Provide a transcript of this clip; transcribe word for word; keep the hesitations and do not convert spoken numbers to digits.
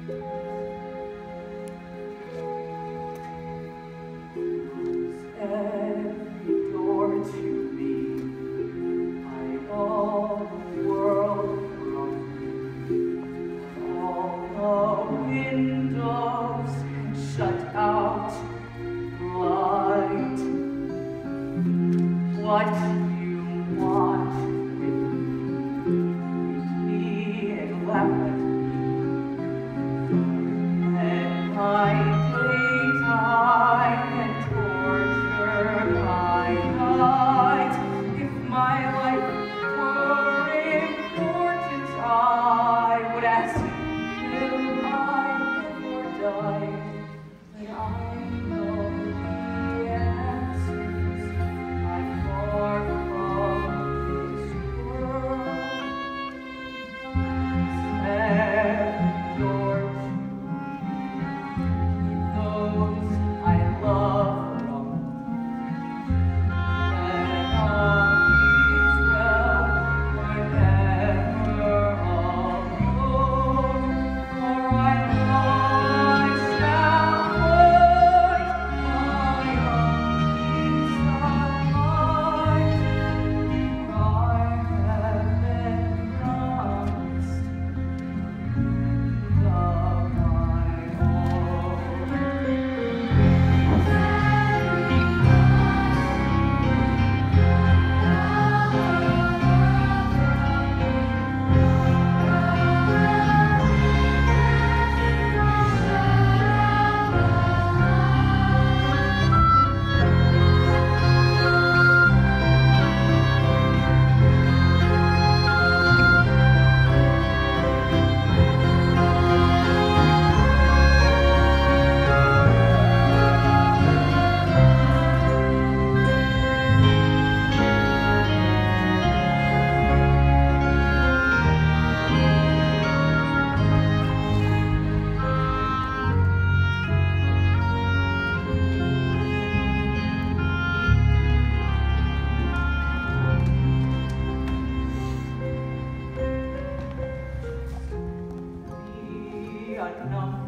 Every door to me, hide all the world from me, all the windows and shut out light. What you want with me, with me and laugh at me, and my daytime and torture my night. If my life were important, I would ask you, will I live or die? But I know the answers. I'm far from this world. Every door to those I love from, and all is well, whenever alone, for I know I shall find my own peace of mind, for I have been promised love my own. The unknown.